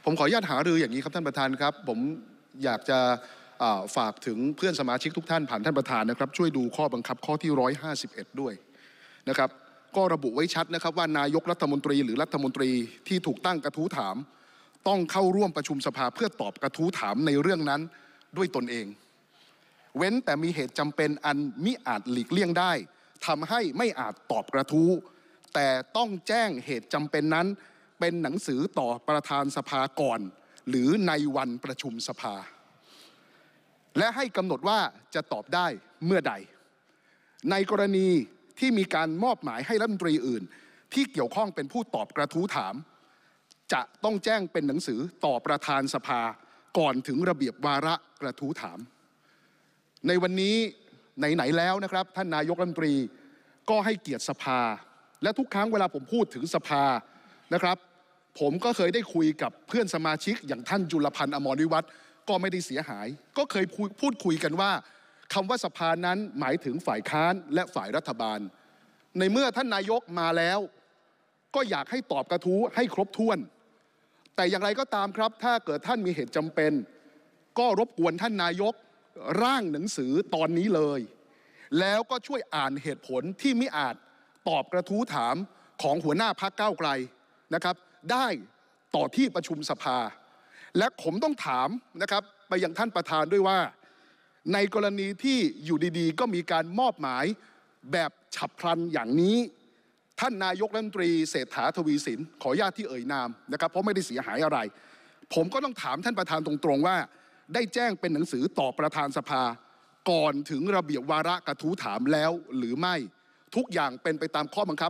ผมขออนุญาตหารืออย่างนี้ครับท่านประธานครับผมอยากจะฝากถึงเพื่อนสมาชิกทุกท่านผ่านท่านประธานนะครับช่วยดูข้อบังคับข้อที่151ด้วยนะครับก็ระบุไว้ชัดนะครับว่านายกรัฐมนตรีหรือรัฐมนตรีที่ถูกตั้งกระทู้ถามต้องเข้าร่วมประชุมสภาเพื่อตอบกระทู้ถามในเรื่องนั้นด้วยตนเองเว้นแต่มีเหตุจำเป็นอันมิอาจหลีกเลี่ยงได้ทำให้ไม่อาจตอบกระทู้แต่ต้องแจ้งเหตุจำเป็นนั้นเป็นหนังสือต่อประธานสภาก่อนหรือในวันประชุมสภาและให้กำหนดว่าจะตอบได้เมื่อใดในกรณีที่มีการมอบหมายให้รัฐมนตรีอื่นที่เกี่ยวข้องเป็นผู้ตอบกระทู้ถามจะต้องแจ้งเป็นหนังสือต่อประธานสภาก่อนถึงระเบียบวาระกระทู้ถามในวันนี้ไหนๆแล้วนะครับท่านนายกรัฐมนตรีก็ให้เกียรติสภาและทุกครั้งเวลาผมพูดถึงสภานะครับผมก็เคยได้คุยกับเพื่อนสมาชิกอย่างท่านจุลพันธ์อมรวิวัฒน์ก็ไม่ได้เสียหายก็เคยพูดคุยกันว่าคำว่าสภานั้นหมายถึงฝ่ายค้านและฝ่ายรัฐบาลในเมื่อท่านนายกมาแล้วก็อยากให้ตอบกระทู้ให้ครบถ้วนแต่อย่างไรก็ตามครับถ้าเกิดท่านมีเหตุจำเป็นก็รบกวนท่านนายกร่างหนังสือตอนนี้เลยแล้วก็ช่วยอ่านเหตุผลที่มิอาจตอบกระทู้ถามของหัวหน้าพรรคก้าวไกลนะครับได้ต่อที่ประชุมสภาและผมต้องถามนะครับไปยังท่านประธานด้วยว่าในกรณีที่อยู่ดีๆก็มีการมอบหมายแบบฉับพลันอย่างนี้ท่านนายกรัฐมนตรีเศรษฐาทวีสินขออนุญาตที่เอ่ยนามนะครับเพราะไม่ได้เสียหายอะไรผมก็ต้องถามท่านประธานตรงๆว่าได้แจ้งเป็นหนังสือต่อประธานสภาก่อนถึงระเบียบวาระกระทู้ถามแล้วหรือไม่ทุกอย่างเป็นไปตามข้อบังคับ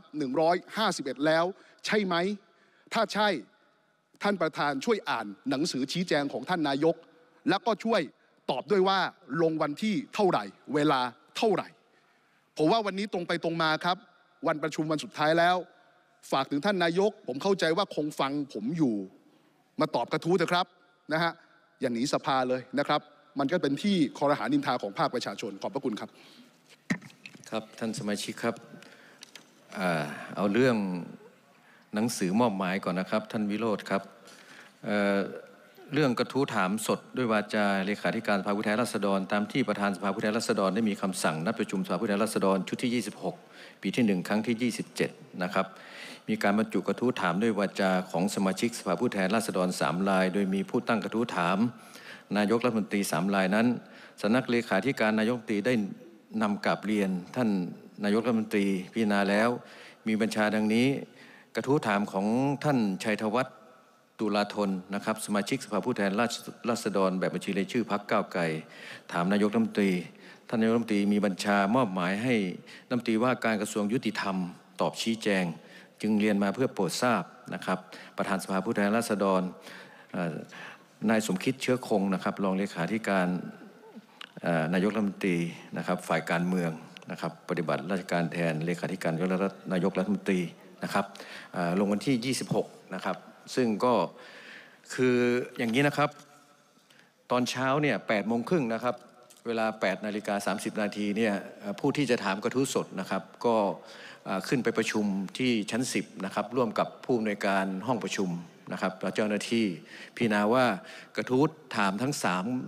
151แล้วใช่ไหมถ้าใช่ท่านประธานช่วยอ่านหนังสือชี้แจงของท่านนายกแล้วก็ช่วยตอบด้วยว่าลงวันที่เท่าไหร่เวลาเท่าไหร่ผมว่าวันนี้ตรงไปตรงมาครับวันประชุมวันสุดท้ายแล้วฝากถึงท่านนายกผมเข้าใจว่าคงฟังผมอยู่มาตอบกระทู้เถอะครับนะฮะอย่าหนีสภาเลยนะครับมันก็เป็นที่คอรหานินทาของภาคประชาชนขอบพระคุณครับครับท่านสมาชิกครับเอาเรื่องหนังสือมอบหมายก่อนนะครับท่านวิโรจน์ครับเรื่องกระทู้ถามสดด้วยวาจาเลขาธิการสภาผู้แทนราษฎรตามที่ประธานสภาผู้แทนราษฎรได้มีคำสั่งนัดประชุมสภาผู้แทนราษฎรชุดที่26ปีที่1ครั้งที่27นะครับมีการบรรจุกระทู้ถามด้วยวาจาของสมาชิกสภาผู้แทนราษฎร3รายโดยมีผู้ตั้งกระทู้ถามนายกรัฐมนตรี3รายนั้นสำนักเลขาธิการนายกรัฐมนตรีได้นำกราบเรียนท่านนายกรัฐมนตรีพิจารณาแล้วมีบัญชาดังนี้กระทู้ถามของท่านชัยธวัฒน์ตุลาธนนะครับสมาชิกสภาผู้แทนราษฎรแบบบัญชีรายชื่อพรรคก้าวไกลถามนายกรัฐมนตรีท่านนายกรัฐมนตรีมีบัญชามอบหมายให้รัฐมนตรีว่าการกระทรวงยุติธรรมตอบชี้แจงจึงเรียนมาเพื่อโปรดทราบนะครับประธานสภาผู้แทนราษฎรนายสมคิดเชื้อคงนะครับรองเลขาธิการนายกรัฐมนตรีนะครับฝ่ายการเมืองนะครับปฏิบัติราชการแทนเลขาธิการนายกรัฐมนตรีนะครับลงวันที่26นะครับซึ่งก็คืออย่างนี้นะครับตอนเช้าเนี่ย8:30นะครับเวลา8:30 นาทีเนี่ยผู้ที่จะถามกระทู้สดนะครับก็ขึ้นไปประชุมที่ชั้น10นะครับร่วมกับผู้อำนวยการห้องประชุมนะครับและเจ้าหน้าที่พิจารณาว่ากระทู้ถามทั้ง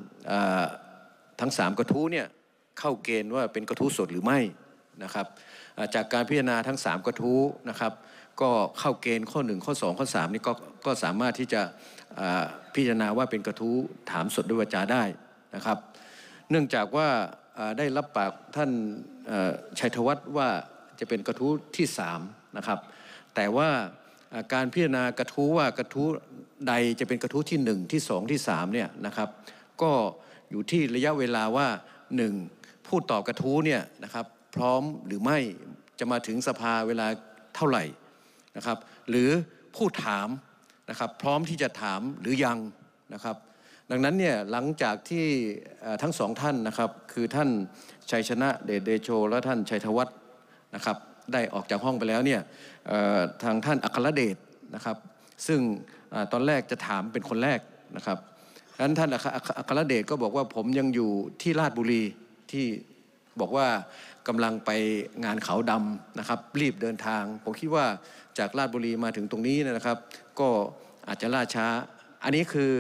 3กระทู้เนี่ยเข้าเกณฑ์ว่าเป็นกระทู้สดหรือไม่นะครับจากการพิจารณาทั้ง3กระทู้นะครับก็เข้าเกณฑ์ข้อ1ข้อ2ข้อ3นี่ก็สามารถที่จะพิจารณาว่าเป็นกระทู้ถามสดด้วยวาจาได้นะครับเนื่องจากว่าได้รับปากท่านชัยธวัฒน์ว่าจะเป็นกระทู้ที่3นะครับแต่ว่าการพิจารณากระทู้ว่ากระทู้ใดจะเป็นกระทู้ที่1ที่2ที่3เนี่ยนะครับก็อยู่ที่ระยะเวลาว่า1ผู้ตอบกระทู้เนี่ยนะครับพร้อมหรือไม่จะมาถึงสภาเวลาเท่าไหร่นะครับหรือผู้ถามนะครับพร้อมที่จะถามหรือยังนะครับดังนั้นเนี่ยหลังจากที่ทั้งสองท่านนะครับคือท่านชัยชนะเดโชและท่านชัยธวัฒน์นะครับได้ออกจากห้องไปแล้วเนี่ยทางท่านอัครเดชนะครับซึ่งตอนแรกจะถามเป็นคนแรกนะครับดังนั้นท่านอัครเดชก็บอกว่าผมยังอยู่ที่ราชบุรีที่บอกว่ากำลังไปงานเขาดำนะครับรีบเดินทางผมคิดว่าจากราชบุรีมาถึงตรงนี้นะครับก็อาจจะล่าช้าอันนี้คือ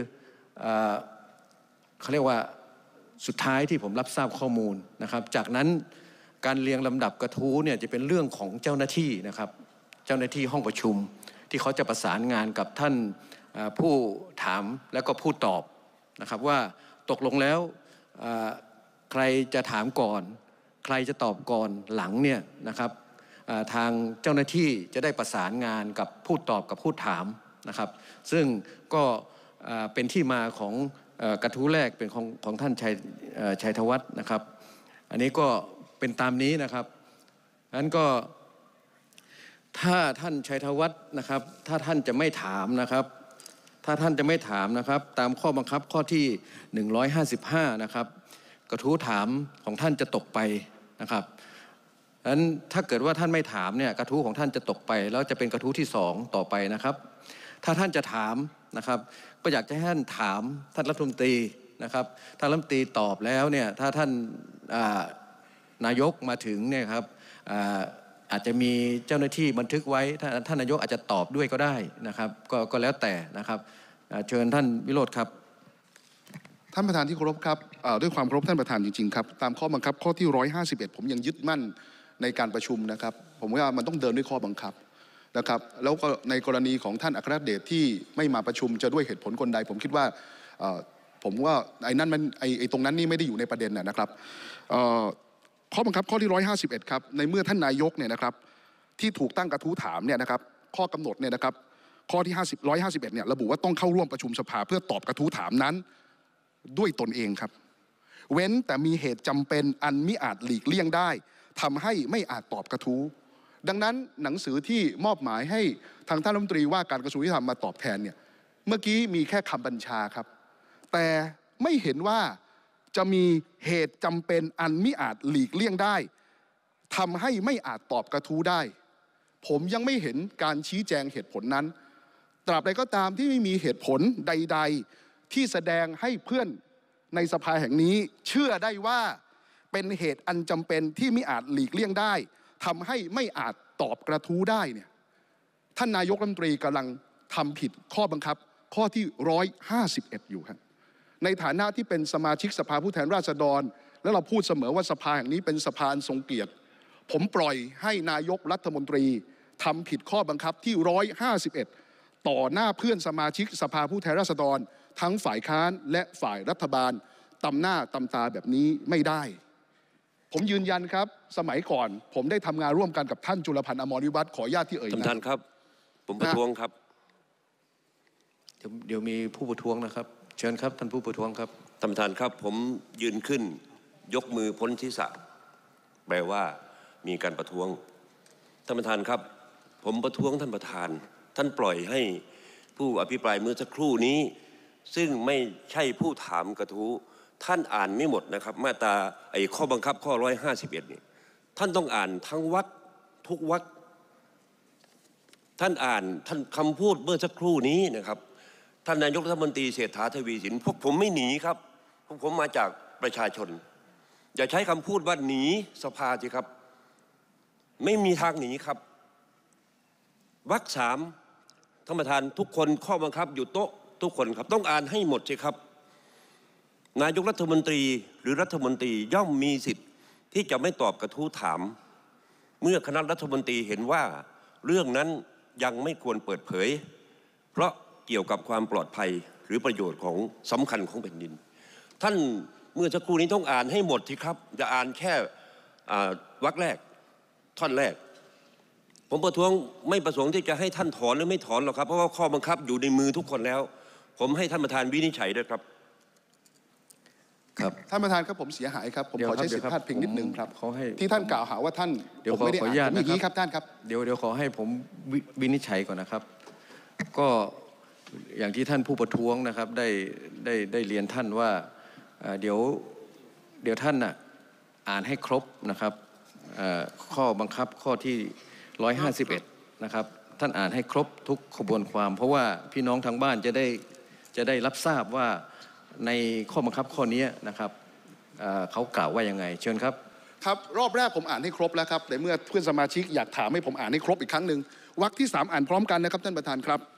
เขาเรียกว่าสุดท้ายที่ผมรับทราบข้อมูลนะครับจากนั้นการเรียงลำดับกระทู้เนี่ยจะเป็นเรื่องของเจ้าหน้าที่นะครับเจ้าหน้าที่ห้องประชุมที่เขาจะประสานงานกับท่านผู้ถามแล้วก็ผู้ตอบนะครับว่าตกลงแล้วใครจะถามก่อนใครจะตอบก่อนหลังเนี่ยนะครับทางเจ้าหน้าที่จะได้ประสานงานกับผู้ตอบกับผู้ถามนะครับซึ่งก็เป็นที่มาของกระทู้แรกเป็นของท่านชัยธวัฒน์นะครับอันนี้ก็เป็นตามนี้นะครับนั้นก็ถ้าท่านชัยธวัฒน์นะครับถ้าท่านจะไม่ถามนะครับถ้าท่านจะไม่ถามนะครับตามข้อบังคับข้อที่155นะครับกระทู้ถามของท่านจะตกไปนะครับนั้นถ้าเกิดว่าท่านไม่ถามเนี่ยกระทู้ของท่านจะตกไปแล้วจะเป็นกระทู้ที่2ต่อไปนะครับถ้าท่านจะถามนะครับก็อยากจะให้ท่านถามท่านรัฐมนตรีนะครับท่านรัฐมนตรีตอบแล้วเนี่ยถ้าท่านนายกมาถึงเนี่ยครับอาจจะมีเจ้าหน้าที่บันทึกไว้ท่านนายกอาจจะตอบด้วยก็ได้นะครับก็แล้วแต่นะครับเชิญท่านวิโรจน์ครับท่านประธานที่เคารพครับด้วยความเคารพท่านประธานจริงๆครับตามข้อบังคับข้อที่151ผมยังยึดมั่นในการประชุมนะครับผมว่ามันต้องเดินด้วยข้อบังคับนะครับแล้วก็ในกรณีของท่านอัครเดชที่ไม่มาประชุมจะด้วยเหตุผลคนใดผมคิดว่าผมว่าไอ้นั่นมันไอ้ตรงนั้นนี่ไม่ได้อยู่ในประเด็นนะครับข้อบังคับข้อที่151ครับในเมื่อท่านนายกเนี่ยนะครับที่ถูกตั้งกระทู้ถามเนี่ยนะครับข้อกำหนดเนี่ยนะครับข้อที่151เนี่ยระบุว่าต้องเข้าร่วมประชุมสภาเพื่อตอบกระทู้ถามนั้นด้วยตนเองครับเว้นแต่มีเหตุจำเป็นอันมิอาจหลีกเลี่ยงได้ทำให้ไม่อาจตอบกระทู้ดังนั้นหนังสือที่มอบหมายให้ทางท่านรัฐมนตรีว่าการกระทรวงยุติธรรมมาตอบแทนเนี่ยเมื่อกี้มีแค่คำบัญชาครับแต่ไม่เห็นว่าจะมีเหตุจำเป็นอันมิอาจหลีกเลี่ยงได้ทำให้ไม่อาจตอบกระทู้ได้ผมยังไม่เห็นการชี้แจงเหตุผลนั้นตราบใดก็ตามที่ไม่มีเหตุผลใดๆที่แสดงให้เพื่อนในสภาแห่งนี้เชื่อได้ว่าเป็นเหตุอันจำเป็นที่มิอาจหลีกเลี่ยงได้ทำให้ไม่อาจตอบกระทู้ได้เนี่ยท่านนายกรัฐมนตรีกำลังทำผิดข้อบังคับข้อที่151อยู่ครับในฐานะที่เป็นสมาชิกสภาผู้แทนราษฎรและเราพูดเสมอว่าสภาแห่งนี้เป็นสภาทรงเกียรติผมปล่อยให้นายกรัฐมนตรีทำผิดข้อบังคับที่151ต่อหน้าเพื่อนสมาชิกสภาผู้แทนราษฎรทั้งฝ่ายค้านและฝ่ายรัฐบาลตำหน้าตำตาแบบนี้ไม่ได้ผมยืนยันครับสมัยก่อนผมได้ทำงานร่วมกันกับท่านจุลพันธ์อมรวิวัฒน์ขออนุญาตที่เอ่ยนามท่านครับผมประท้วงครับเดี๋ยวมีผู้ประท้วงนะครับเชิญครับท่านผู้ประท้วงครับท่านประธานครับผมยืนขึ้นยกมือพ้นทิศะแปลว่ามีการประท้วงท่านประธานครับผมประท้วงท่านประธานท่านปล่อยให้ผู้อภิปรายเมื่อสักครู่นี้ซึ่งไม่ใช่ผู้ถามกระทู้ท่านอ่านไม่หมดนะครับมาตราข้อบังคับข้อ151นี่ท่านต้องอ่านทั้งวรรคทุกวรรคท่านอ่านท่านคำพูดเมื่อสักครู่นี้นะครับท่านนายกรัฐมนตรีเศรษฐาทวีสินพวกผมไม่หนีครับพวกผมมาจากประชาชนอย่าใช้คำพูดว่าหนีสภาสิครับไม่มีทางหนีครับวรรค3ท่านประธานทุกคนข้อบังคับอยู่โต๊ะทุกคนครับต้องอ่านให้หมดสิครับนายกรัฐมนตรีหรือรัฐมนตรีย่อมมีสิทธิ์ที่จะไม่ตอบกระทู้ถามเมื่อคณะรัฐมนตรีเห็นว่าเรื่องนั้นยังไม่ควรเปิดเผยเพราะเกี่ยวกับความปลอดภัยหรือประโยชน์ของสำคัญของแผ่นดินท่านเมื่อสักครู่นี้ต้องอ่านให้หมดสิครับจะอ่านแค่วรรคแรกท่อนแรกผมประท้วงไม่ประสงค์ที่จะให้ท่านถอนหรือไม่ถอนหรอกครับเพราะว่าข้อบังคับอยู่ในมือทุกคนแล้วผมให้ท่านประธานวินิจฉัยด้วยครับท่านประธานครับผมเสียหายครับผมขอใช้สิทธิพาดพิงนิดนึงครับที่ท่านกล่าวหาว่าท่านผมไม่ได้อ่านอย่างนี้ครับท่านครับเดี๋ยวขอให้ผมวินิจฉัยก่อนนะครับก็อย่างที่ท่านผู้ประท้วงนะครับได้เรียนท่านว่าเดี๋ยวท่านอ่านให้ครบนะครับข้อบังคับข้อที่151นะครับท่านอ่านให้ครบทุกขบวนความเพราะว่าพี่น้องทางบ้านจะได้รับทราบว่าในข้อบังคับข้อนี้นะครับเขากล่าวว่ายังไงเชิญครับครับรอบแรกผมอ่านให้ครบแล้วครับแต่เมื่อเพื่อนสมาชิกอยากถามให้ผมอ่านให้ครบอีกครั้งหนึ่งวรรคที่3อ่านพร้อมกันนะครับท่านประธานครับ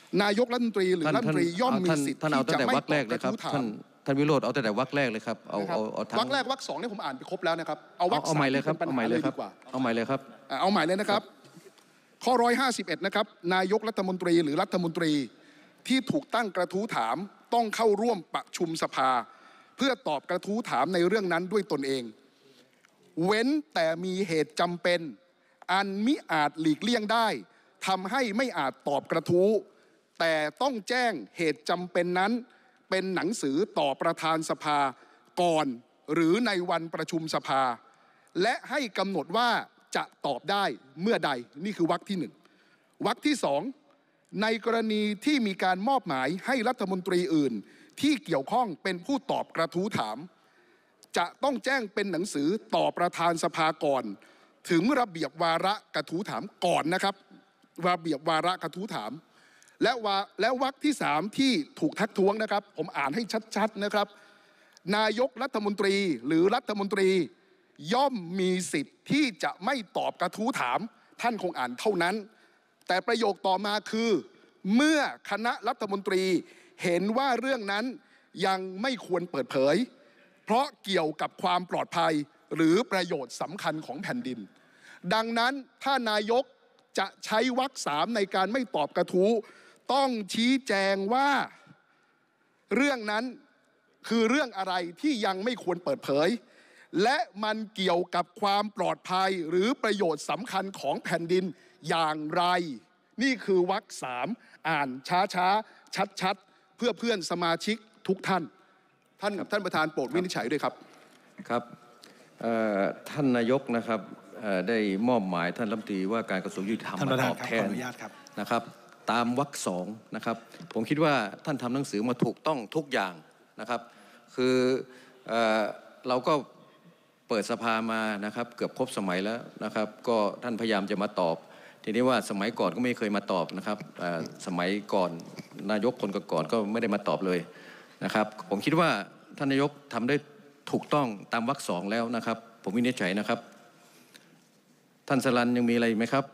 นายกรัฐมนตรีหรือรัฐมนตรีย่อมมีสิทธิ์ท่านที่เอาตั้จะงแต่ไม่วรรคตแรอบกกเลยระครับทู้ถาท่าม นวิโรจน์เอาตั้งแต่วรรคแรกเลยครับเอานะครับทั้งวรรคแรกวรรคสองเนี่ยผมอ่านไปครบแล้วนะครับเอาวรรคเอาสามใหม่เลยที่ครับเป็นปัญเอาใหหาม่เลเลยยครัดีบกว่าเอาใหม่เลยครับเอาใหม่เลยนะครับ ข้อ 151 นะครับนายกรัฐมนตรีหรือรัฐมนตรีที่ถูกตั้งกระทู้ถามต้องเข้าร่วมประชุมสภา เพื่อตอบกระทู้ถามในเรื่องนั้นด้วยตนเอง เว้นแต่มีเหตุจำเป็นอันมิอาจหลีกเลี่ยงได้ทำให้ไม่อาจตอบกระทู้แต่ต้องแจ้งเหตุจำเป็นนั้นเป็นหนังสือต่อประธานสภาก่อนหรือในวันประชุมสภา และให้กำหนดว่าจะตอบได้เมื่อใดนี่คือวรรคที่หนึ่งวรรคที่สองในกรณีที่มีการมอบหมายให้รัฐมนตรีอื่นที่เกี่ยวข้องเป็นผู้ตอบกระทู้ถามจะต้องแจ้งเป็นหนังสือต่อประธานสภาก่อนถึงระเบียบวาระกระทู้ถามก่อนนะครับระเบียบวาระกระทู้ถามและวรรคที่สามที่ถูกทักท้วงนะครับผมอ่านให้ชัดๆนะครับนายกรัฐมนตรีหรือรัฐมนตรีย่อมมีสิทธิ์ที่จะไม่ตอบกระทู้ถามท่านคงอ่านเท่านั้นแต่ประโยคต่อมาคือเมื่อคณะรัฐมนตรีเห็นว่าเรื่องนั้นยังไม่ควรเปิดเผยเพราะเกี่ยวกับความปลอดภัยหรือประโยชน์สำคัญของแผ่นดินดังนั้นถ้านายกจะใช้วรรคสามในการไม่ตอบกระทู้ต้องชี้แจงว่าเรื่องนั้นคือเรื่องอะไรที่ยังไม่ควรเปิดเผยและมันเกี่ยวกับความปลอดภัยหรือประโยชน์สำคัญของแผ่นดินอย่างไรนี่คือวรรคสามอ่านช้าๆชัดๆเพื่อเพื่อนสมาชิกทุกท่านท่านประธานโปรดวินิจฉัยด้วยครับครับท่านนายกนะครับได้มอบหมายท่านรัฐมนตรีว่าการกระทรวงยุติธรรมมาตอบแทนนะครับตามวรรคสองนะครับผมคิดว่าท่านทำหนังสือมาถูกต้องทุกอย่างนะครับคือเราก็เปิดสภามานะครับเกือบครบสมัยแล้วนะครับก็ท่านพยายามจะมาตอบทีนี้ว่าสมัยก่อนก็ไม่เคยมาตอบนะครับสมัยก่อนนายกคนก่อนก็ไม่ได้มาตอบเลยนะครับผมคิดว่าท่านนายกทำได้ถูกต้องตามวรรคสองแล้วนะครับผมวินิจฉัยนะครับท่านสรัญยังมีอะไรไหมครับ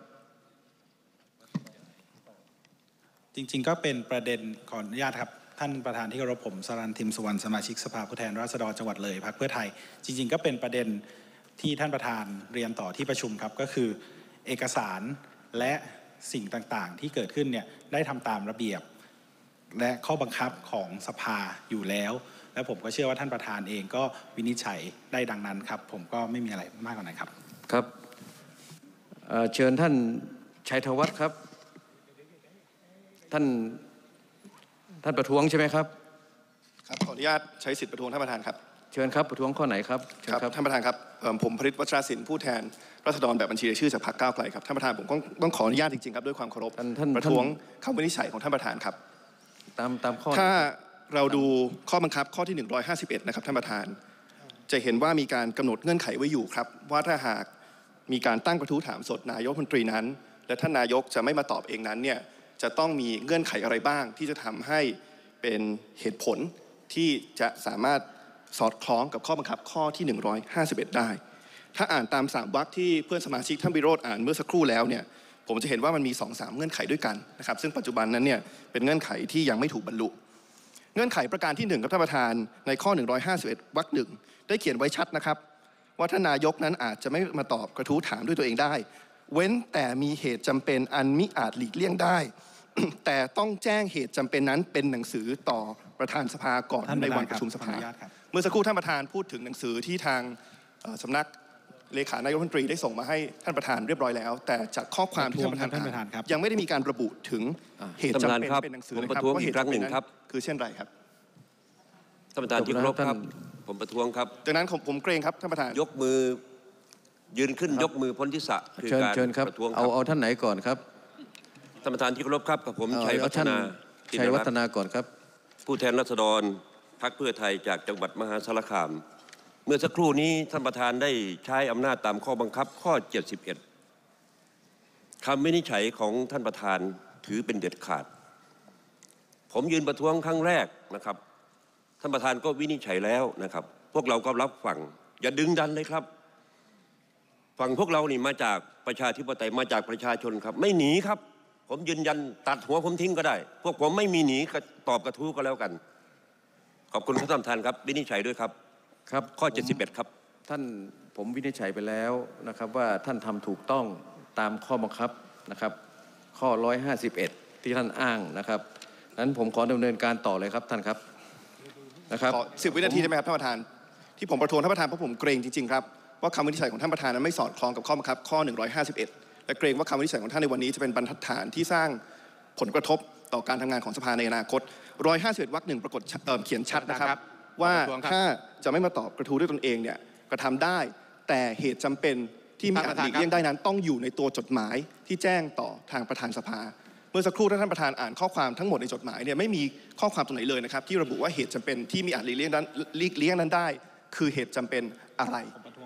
จริงๆก็เป็นประเด็นขออนุญาตครับท่านประธานที่เคารพผมสรัญ ทิมสุวรรณสมาชิกสภาผู้แทนราษฎรจังหวัดเลยพรรคเพื่อไทยจริงๆก็เป็นประเด็นที่ท่านประธานเรียนต่อที่ประชุมครับก็คือเอกสารและสิ่งต่างๆที่เกิดขึ้นเนี่ยได้ทำตามระเบียบและข้อบังคับของสภาอยู่แล้วและผมก็เชื่อว่าท่านประธานเองก็วินิจฉัยได้ดังนั้นครับผมก็ไม่มีอะไรมากกว่านั้นครับครับเชิญท่านชัยธวัฒน์ครับท่านประท้วงใช่ไหมครับครับขออนุญาตใช้สิทธิประท้วงท่านประธานครับเชิญครับประท้วงข้อไหนครับครับท่านประธานครับผมพฤทธิ์วัชรศิลป์ผู้แทนราษฎรแบบบัญชีรายชื่อจากพรรคก้าวไกลครับท่านประธานผมต้องขออนุญาตจริงๆครับด้วยความเคารพประท้วงคำวินิจฉัยของท่านประธานครับตามข้อถ้าเราดูข้อบังคับข้อที่151นะครับท่านประธานจะเห็นว่ามีการกำหนดเงื่อนไขไว้อยู่ครับว่าถ้าหากมีการตั้งกระทู้ถามสดนายกรัฐมนตรีนั้นและท่านนายกจะไม่มาตอบเองนั้นเนี่ยจะต้องมีเงื่อนไขอะไรบ้างที่จะทำให้เป็นเหตุผลที่จะสามารถสอดคล้องกับข้อบังคับข้อที่151ได้ถ้าอ่านตาม3วรรคที่เพื่อนสมาชิกท่านวิโรจน์อ่านเมื่อสักครู่แล้วเนี่ยผมจะเห็นว่ามันมี 2-3 เงื่อนไขด้วยกันนะครับซึ่งปัจจุบันนั้นเนี่ยเป็นเงื่อนไขที่ยังไม่ถูกบรรลุเงื่อนไขประการที่1ครับท่านประธานในข้อ151วรรค1ได้เขียนไว้ชัดนะครับว่าท่านนายกนั้นอาจจะไม่มาตอบกระทู้ถามด้วยตัวเองได้เว้นแต่มีเหตุจำเป็นอันมิอาจหลีกเลี่ยงได้ แต่ต้องแจ้งเหตุจำเป็นนั้นเป็นหนังสือต่อประธานสภาก่อนในวันประชุมสภาเมื่อสักครู่ท่านประธานพูดถึงหนังสือที่ทางสำนักเลขานายกรัฐมนตรีได้ส่งมาให้ท่านประธานเรียบร้อยแล้วแต่จากข้อความที่ท่านประธานยังไม่ได้มีการระบุถึงเหตุจำเป็นเป็นหนังสือนะครับว่าเหตุจำเป็นนั้นคือเช่นไรครับท่านประธานที่เคารพครับผมประท้วงครับดังนั้นผมเกรงครับท่านประธานยกมือยืนขึ้นยกมือพ้นทิศะคือการประท้วงเอาท่านไหนก่อนครับท่านประธานที่เคารพครับกับผมชัยวัฒนาก่อนครับผู้แทนราษฎรพรรคเพื่อไทยจากจังหวัดมหาสารคามเมื่อสักครู่นี้ท่านประธานได้ใช้อำนาจตามข้อบังคับข้อ71คำวินิจฉัยของท่านประธานถือเป็นเด็ดขาดผมยืนประท้วงครั้งแรกนะครับท่านประธานก็วินิจฉัยแล้วนะครับพวกเราก็รับฟังอย่าดึงดันเลยครับฝั่งพวกเรานี่มาจากประชาธิปไตยมาจากประชาชนครับไม่หนีครับผมยืนยันตัดหัวผมทิ้งก็ได้ พวกผมไม่มีหนีตอบกระทู้ก็แล้วกันขอบคุณครับท่านประธานครับวินิจฉัยด้วยครับครับข้อ 71 ครับท่านผมวินิจฉัยไปแล้วนะครับว่าท่านทำถูกต้องตามข้อบังคับนะครับข้อ 151 ที่ท่านอ้างนะครับนั้นผมขอดำเนินการต่อเลยครับท่านครับนะครับขอ10 วินาทีได้ไหมครับท่านประธานที่ผมประท้วงท่านประธานเพราะผมเกรงจริงๆครับว่าคำวินิจฉัยของท่านประธานนั้นไม่สอดคล้องกับข้อบังคับข้อ 151 และเกรงว่าคำวินิจฉัยของท่านในวันนี้จะเป็นบรรทัดฐานที่สร้างผลกระทบต่อการทำงานของสภาในอนาคต 151 วรรค 1 ปรากฏเขียนชัดนะครับว่าถ้าจะไม่มาตอบกระทู้ด้วยตนเองเนี่ยกระทำได้แต่เหตุจำเป็นที่มีอาจหลีกเลี่ยงได้นั้นต้องอยู่ในตัวจดหมายที่แจ้งต่อทางประธานสภาเมื่อสักครู่ท่านประธานอ่านข้อความทั้งหมดในจดหมายเนี่ยไม่มีข้อความตรงไหนเลยนะครับที่ระบุว่าเหตุจำเป็นที่มีอาจหลีกเลี่ยงนั้นได้คือเหตุจำเป็นอะไร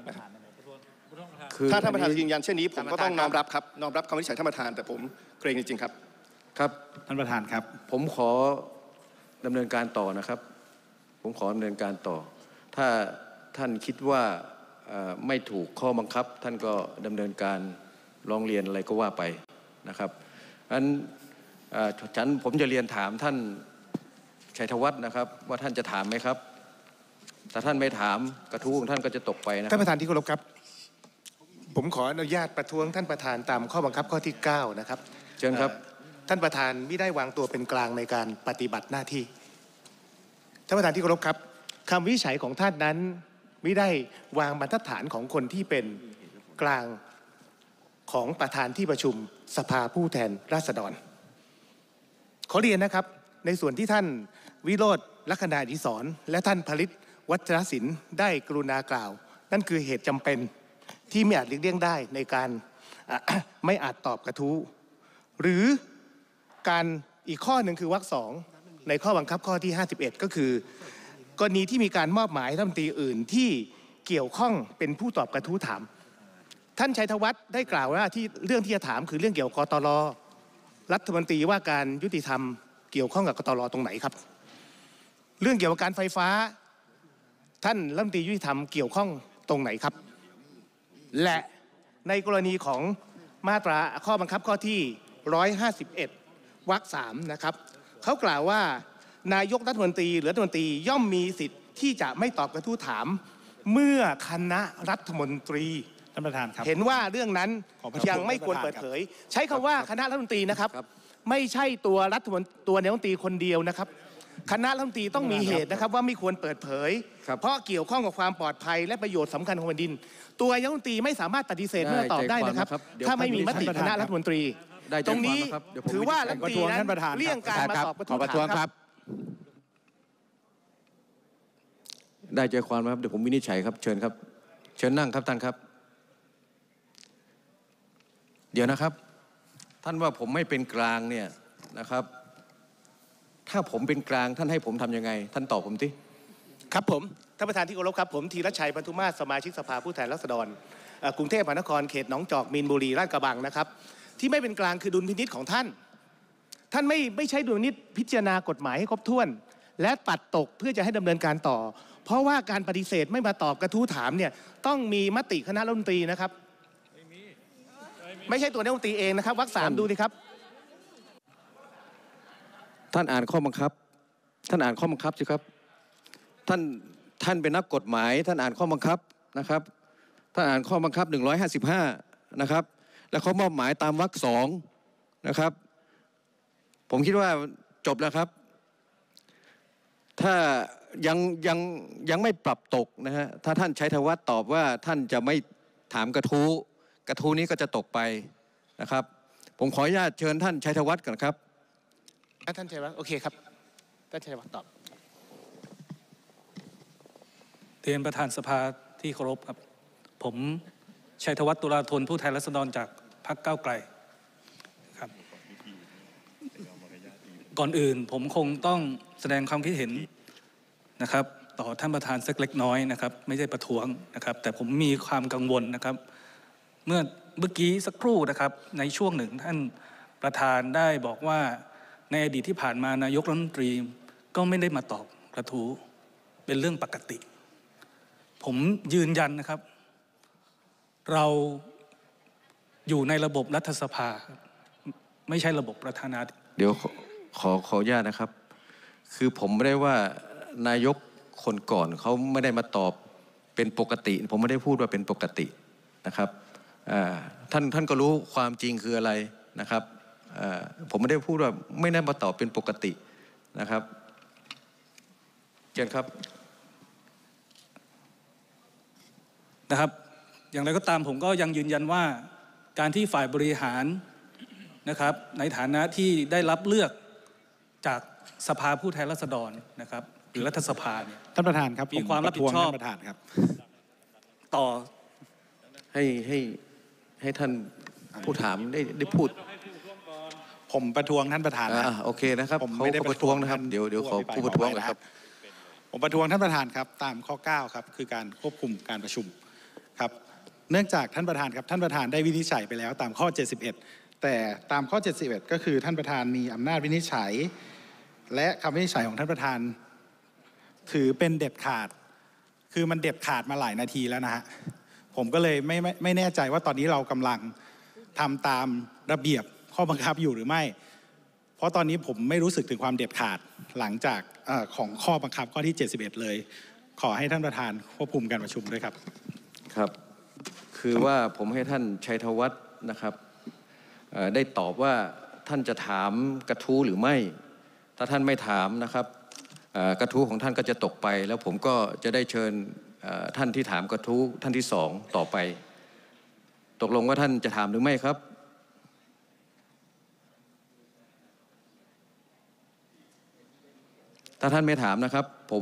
ถ้าท่านประธานยืนยันเช่นนี้ผมก็ต้องน้อมรับครับน้อมรับคำวินิจฉัยท่านประธานแต่ผมเกรงจริงๆครับครับท่านประธานครับผมขอดำเนินการต่อนะครับผมขอดำเนินการต่อถ้าท่านคิดว่าไม่ถูกข้อบังคับท่านก็ดำเนินการร้องเรียนอะไรก็ว่าไปนะครับอันผมจะเรียนถามท่านชัยธวัฒน์นะครับว่าท่านจะถามไหมครับถ้าท่านไม่ถามกระทู้ของท่านก็จะตกไปนะท่านประธานที่เคารพครับผมขออนุญาตประท้วงท่านประธานตามข้อบังคับข้อที่ 9 นะครับเชิญครับท่านประธานไม่ได้วางตัวเป็นกลางในการปฏิบัติหน้าที่ท่านประธานที่เคารพครับคำวินิจฉัยของท่านนั้นไม่ได้วางบรรทัดฐานของคนที่เป็นกลางของประธานที่ประชุมสภาผู้แทนราษฎรขอเรียนนะครับในส่วนที่ท่านวิโรจน์ลักษณะอดิศรและท่านผลิตวัชรศิลป์ได้กรุณากล่าวนั่นคือเหตุจำเป็นที่ไม่อาจหลีกเลี่ยงได้ในการไม่อาจตอบกระทู้หรือการอีกข้อหนึ่งคือวรรค 2ในข้อบังคับข้อที่ 51 ก็คือกรณีที่มีการมอบหมายรัฐมนตรีอื่นที่เกี่ยวข้องเป็นผู้ตอบกระทู้ถามท่านชัยธวัฒน์ได้กล่าวว่าที่เรื่องที่จะถามคือเรื่องเกี่ยวกับกตร.รัฐมนตรีว่าการยุติธรรมเกี่ยวข้องกับกตร.ตรงไหนครับเรื่องเกี่ยวกับการไฟฟ้าท่านรัฐมนตรียุติธรรมเกี่ยวข้องตรงไหนครับและในกรณีของมาตราข้อบังคับข้อที่ 151 วรรค 3นะครับเขากล่าวว่านายกรัฐมนตรีหรือรัฐมนตรีย่อมมีสิทธิ์ที่จะไม่ตอบกระทู้ถามเมื่อคณะรัฐมนตรีท่านประธานครับเห็นว่าเรื่องนั้นขอประท้วงยังไม่ควรท่านประธานเปิดเผยใช้คำว่าคณะรัฐมนตรีนะครับไม่ใช่ตัวนายกรัฐมนตรีคนเดียวนะครับคณะรัฐมนตรีต้องมีเหตุนะครับว่าไม่ควรเปิดเผยเพราะเกี่ยวข้องกับความปลอดภัยและประโยชน์สำคัญของแผ่นดินตัวนายกรัฐมนตรีไม่สามารถปฏิเสธเมื่อตอบได้นะครับถ้าไม่มีมติคณะรัฐมนตรีตรงนี้ถือว่ารัฐมนตรีนั้นเลี่ยงการมาตอบกระทู้ถามครับได้ใจความนะครับเดี๋ยวผมวินิจฉัยครับเชิญครับเชิญนั่งครับท่านครับเดี๋ยวนะครับท่านว่าผมไม่เป็นกลางเนี่ยนะครับถ้าผมเป็นกลางท่านให้ผมทำยังไงท่านตอบผมสิครับผมท่านประธานที่เคารพครับผมธีรชัย ปทุมมาศสมาชิกสภาผู้แทนราษฎรกรุงเทพมหานครเขตหนองจอกมีนบุรีลาดกระบังนะครับที่ไม่เป็นกลางคือดุลพินิจของท่านท่านไม่ใช้ดุลพินิจพิจารณากฎหมายให้ครบถ้วนและปัดตกเพื่อจะให้ดำเนินการต่อเพราะว่าการปฏิเสธไม่มาตอบกระทู้ถามเนี่ยต้องมีมติคณะรัฐมนตรีนะครับไม่ใช่ตัวนายกรัฐมนตรีเองนะครับวรรค 3ดูดิครับท่านอ่านข้อบังคับท่านอ่านข้อบังคับสิครับท่านเป็นนักกฎหมายท่านอ่านข้อบังคับนะครับท่านอ่านข้อบังคับ155นะครับแล้วเขามอบหมายตามวรรค 2นะครับผมคิดว่าจบแล้วครับถ้ายังไม่ปรับตกนะฮะถ้าท่านชัยธวัฒน์ตอบว่าท่านจะไม่ถามกระทู้นี้ก็จะตกไปนะครับผมขออนุญาตเชิญท่านชัยธวัฒน์ก่อนครับท่านชัยวัฒน์โอเคครับท่านชัยวัฒน์ตอบเรียนประธานสภาที่เคารพครับผมชัยธวัฒน์ตุลาธนผู้แทนราษฎรจากพรรคก้าวไกลครับก่อนอื่นผมคงต้องแสดงความคิดเห็นนะครับต่อท่านประธานสักเล็กน้อยนะครับไม่ใช่ประท้วงนะครับแต่ผมมีความกังวลนะครับเมื่อกี้สักครู่นะครับในช่วงหนึ่งท่านประธานได้บอกว่าในอดีตที่ผ่านมานายกรัฐมนตรีก็ไม่ได้มาตอบกระทู้เป็นเรื่องปกติผมยืนยันนะครับเราอยู่ในระบบรัฐสภาไม่ใช่ระบบประธานาธิปไตยเดี๋ยวขออนุญาตนะครับ คือผมไม่ได้ว่านายกคนก่อนเขาไม่ได้มาตอบเป็นปกติผมไม่ได้พูดว่าเป็นปกตินะครับท่านก็รู้ความจริงคืออะไรนะครับผมไม่ได้พูดว่าไม่ได้มาตอบเป็นปกตินะครับเชิญครับนะครับอย่างไรก็ตามผมก็ยังยืนยันว่าการที่ฝ่ายบริหารนะครับในฐานะที่ได้รับเลือกจากสภาผู้แทนราษฎรนะครับหรือรัฐสภาเนี่ยท่านประธานครับมีความรับผิดชอบท่านประธานครับต่อให้ท่านผู้ถามได้พูดผมประท้วงท่านประธานนะโอเคนะครับผมไม่ได้เขาประท้วงนะครับเดี๋ยวขอผู้ประท้วงนะครับผมประท้วงท่านประธานครับตามข้อ 9 ครับคือการควบคุมการประชุมครับเนื่องจากท่านประธานครับท่านประธานได้วินิจฉัยไปแล้วตามข้อ 71 แต่ตามข้อ 71 ก็คือท่านประธานมีอำนาจวินิจฉัยและคำวินิจฉัยของท่านประธานถือเป็นเด็ดขาดคือมันเด็ดขาดมาหลายนาทีแล้วนะฮะผมก็เลยไม่แน่ใจว่าตอนนี้เรากำลังทำตามระเบียบข้อบังคับอยู่หรือไม่เพราะตอนนี้ผมไม่รู้สึกถึงความเด็ดขาดหลังจากของข้อบังคับข้อที่ 71 เลยขอให้ท่านประธานควบคุมการประชุมด้วยครับครับคือว่าผมให้ท่านชัยธวัฒน์นะครับได้ตอบว่าท่านจะถามกระทู้หรือไม่ถ้าท่านไม่ถามนะครับกระทู้ของท่านก็จะตกไปแล้วผมก็จะได้เชิญท่านที่ถามกระทู้ท่านที่2ต่อไปตกลงว่าท่านจะถามหรือไม่ครับถ้าท่านไม่ถามนะครับผม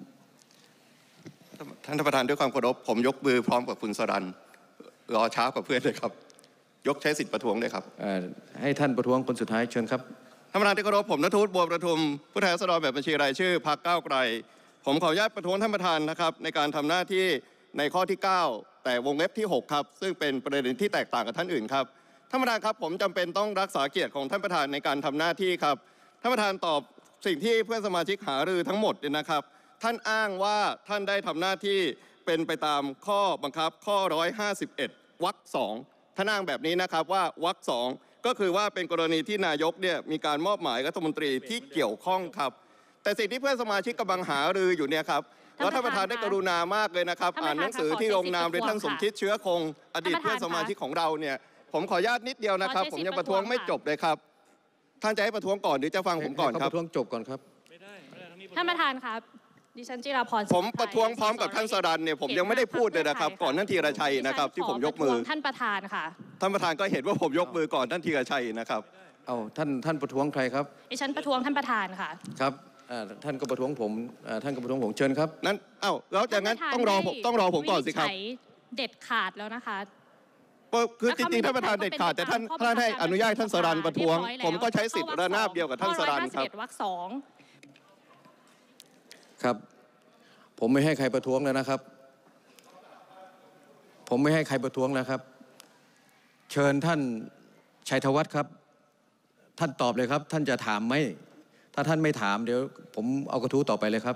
ท่านประธานด้วยความเคารพผมยกมือพร้อมกับคุณสรัญรอช้ากว่าเพื่อนเลยครับยกใช้สิทธิประท้วงด้วยครับให้ท่านประท้วงคนสุดท้ายเชิญครับท่านประธานที่เคารพผมณัฐวุฒิ บัวประทุมผู้แทนราษฎรแบบบัญชีรายชื่อพรรคก้าวไกลผมขออนุญาตประท้วงท่านประธานนะครับในการทำหน้าที่ในข้อที่ 9 แต่วงเล็บที่ 6 ครับซึ่งเป็นประเด็นที่แตกต่างกับท่านอื่นครับท่านประธานครับผมจำเป็นต้องรักษาเกียรติของท่านประธานในการทำหน้าที่ครับท่านประธานตอบสิ่งที่เพื่อนสมาชิกหารือทั้งหมดเนี่ยนะครับท่านอ้างว่าท่านได้ทำหน้าที่เป็นไปตามข้อบังคับข้อ 151 วรรค 2ท่านอ้างแบบนี้นะครับว่าวรรค 2ก็คือว่าเป็นกรณีที่นายกเนี่ยมีการมอบหมายรัฐมนตรีที่เกี่ยวข้องครับแต่สิ่งที่เพื่อนสมาชิกกำลังหารืออยู่เนี่ยครับแล้วท่านประธานได้กรุณามากเลยนะครับอ่านหนังสือที่ลงนามโดยท่านสมคิดเชื้อคงอดีตเพื่อนสมาชิกของเราเนี่ยผมขออนุญาตนิดเดียวนะครับผมยังประท้วงไม่จบเลยครับท่านจะให้ประท้วงก่อนหรือจะฟังผมก่อนครับประท้วงจบก่อนครับท่านประธานครับดิฉันจิราพรผมประท้วงพร้อมกับท่านสรัญเนี่ยผมยังไม่ได้พูดเลยนะครับก่อนท่านธีรชัยนะครับที่ผมยกมือท่านประธานค่ะท่านประธานก็เห็นว่าผมยกมือก่อนท่านธีรชัยนะครับท่านประท้วงใครครับดิฉันประท้วงท่านประธานค่ะครับท่านก็ประท้วงผมท่านก็ประท้วงผมเชิญครับนั้นแล้วจากนั้นต้องรอผมก่อนสิครับเด็ดขาดแล้วนะคะคือจริงๆท่านประธานเด็ดขาดแต่ท่านให้อนุญาตท่านสรัญประท้วงผมก็ใช้สิทธิ์ระนาบเดียวกับท่านสรัญครับวรรค 2 ครับผมไม่ให้ใครประท้วงแล้วนะครับผมไม่ให้ใครประท้วงแล้วครับเชิญท่านชัยธวัฒน์ครับท่านตอบเลยครับท่านจะถามไหมถ้าท่านไม่ถามเดี๋ยวผมเอากระทู้ต่อไปเลยครับ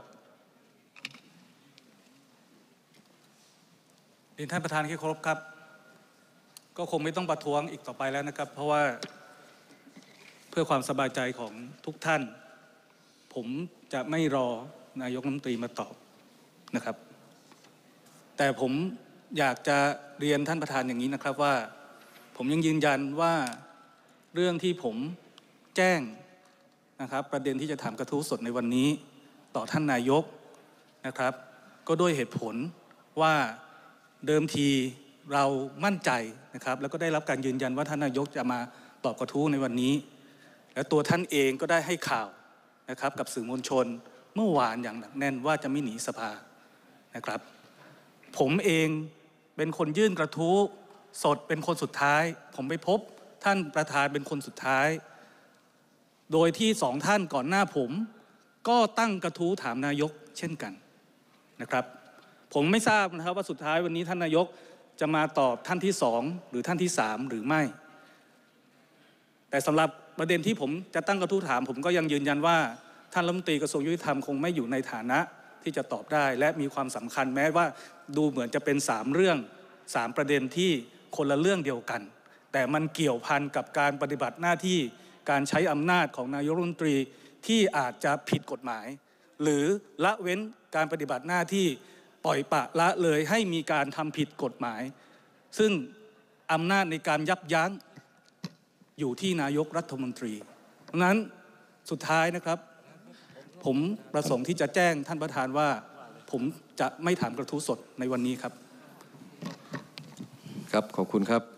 เรียนท่านประธานที่เคารพครับก็คงไม่ต้องประท้วงอีกต่อไปแล้วนะครับเพราะว่าเพื่อความสบายใจของทุกท่านผมจะไม่รอนายกรัฐมนตรีมาตอบนะครับแต่ผมอยากจะเรียนท่านประธานอย่างนี้นะครับว่าผมยังยืนยันว่าเรื่องที่ผมแจ้งนะครับประเด็นที่จะถามกระทู้สดในวันนี้ต่อท่านนายกนะครับก็ด้วยเหตุผลว่าเดิมทีเรามั่นใจนะครับแล้วก็ได้รับการยืนยันว่าท่านนายกจะมาตอบกระทู้ในวันนี้และตัวท่านเองก็ได้ให้ข่าวนะครับกับสื่อมวลชนเมื่อวานอย่างหนักแน่นว่าจะไม่หนีสภานะครับผมเองเป็นคนยื่นกระทู้สดเป็นคนสุดท้ายผมไปพบท่านประธานเป็นคนสุดท้ายโดยที่2ท่านก่อนหน้าผมก็ตั้งกระทู้ถามนายกเช่นกันนะครับผมไม่ทราบนะครับว่าสุดท้ายวันนี้ท่านนายกจะมาตอบท่านที่2หรือท่านที่3หรือไม่แต่สำหรับประเด็นที่ผมจะตั้งกระทู้ถามผมก็ยังยืนยันว่าท่านรัฐมนตรีกระทรวงยุติธรรมคงไม่อยู่ในฐานะที่จะตอบได้และมีความสำคัญแม้ว่าดูเหมือนจะเป็น3เรื่อง3ประเด็นที่คนละเรื่องเดียวกันแต่มันเกี่ยวพันกับการปฏิบัติหน้าที่การใช้อำนาจของนายกรัฐมนตรีที่อาจจะผิดกฎหมาย หรือละเว้นการปฏิบัติหน้าที่ปล่อยปละละเลยให้มีการทำผิดกฎหมาย ซึ่งอำนาจในการยับยั้งอยู่ที่นายกรัฐมนตรีเพราะนั้นสุดท้ายนะครับผมประสงค์ที่จะแจ้งท่านประธานว่าผมจะไม่ถามกระทู้สดในวันนี้ครับครับขอบคุณครับ